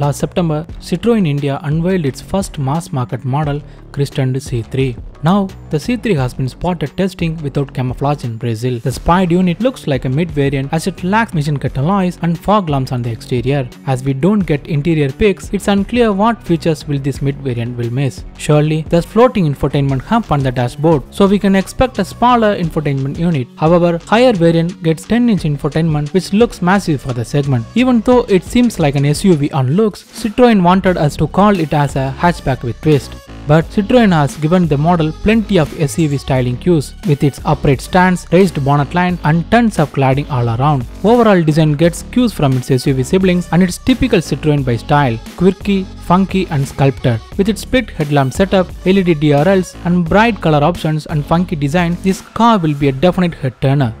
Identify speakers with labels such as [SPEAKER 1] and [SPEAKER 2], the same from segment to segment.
[SPEAKER 1] Last September, Citroën India unveiled its first mass-market model, christened C3. Now, the C3 has been spotted testing without camouflage in Brazil. The Spied unit looks like a mid-variant as it lacks machine cut alloys and fog lamps on the exterior. As we don't get interior pics, it's unclear what features will this mid-variant will miss. Surely, there's floating infotainment hub on the dashboard, so we can expect a smaller infotainment unit. However, higher variant gets 10-inch infotainment, which looks massive for the segment. Even though it seems like an SUV on looks, Citroën wanted us to call it as a hatchback with twist. But Citroën has given the model plenty of SUV styling cues, with its upright stance, raised bonnet line and tons of cladding all around. Overall design gets cues from its SUV siblings and it's typical Citroën by style, quirky, funky and sculpted. With its split headlamp setup, LED DRLs and bright color options and funky design, this car will be a definite head turner.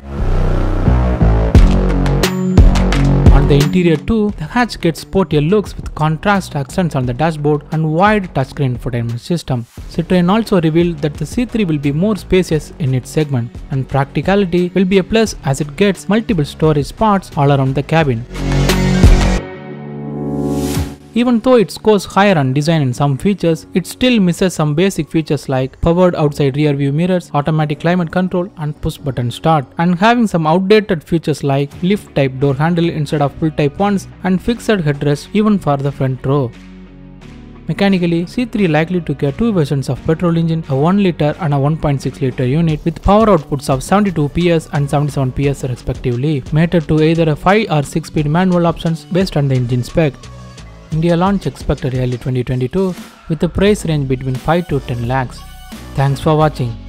[SPEAKER 1] On the interior too, the hatch gets sportier looks with contrast accents on the dashboard and wide touchscreen infotainment system. Citroën also revealed that the C3 will be more spacious in its segment, and practicality will be a plus as it gets multiple storage spots all around the cabin. Even though it scores higher on design and some features, it still misses some basic features like powered outside rear view mirrors, automatic climate control and push button start, and having some outdated features like lift type door handle instead of pull type ones and fixed headrest even for the front row. Mechanically, C3 likely to get two versions of petrol engine, a 1 liter and a 1.6 liter unit with power outputs of 72 PS and 77 PS respectively, mated to either a 5 or 6 speed manual options based on the engine spec. India launch expected early 2022 with a price range between 5 to 10 lakhs. Thanks for watching.